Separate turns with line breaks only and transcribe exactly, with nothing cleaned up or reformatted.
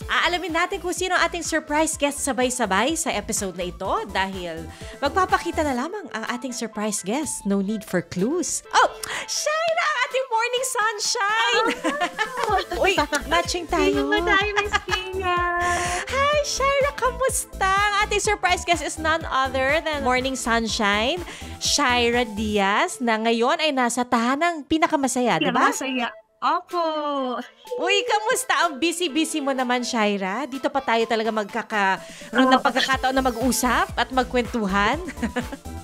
Aalamin natin kung sino ang ating surprise guest sabay-sabay sa episode na ito dahil magpapakita na lamang ang ating surprise guest. No need for clues. Oh, Shaira, ang ating morning sunshine! Oh. Uy, matching tayo.
Sino ba tayo, Miss Kenya?
Hi, Shaira, kamusta? Ang ating surprise guest is none other than morning sunshine, Shaira Diaz, na ngayon ay nasa tahanang pinakamasaya, di ba?
Pinakamasaya. Opo.
Uy, kamusta? Ang busy-busy mo naman, Shaira. Dito pa tayo talaga magkakaroon ng pagkakataon na mag-usap at magkwentuhan.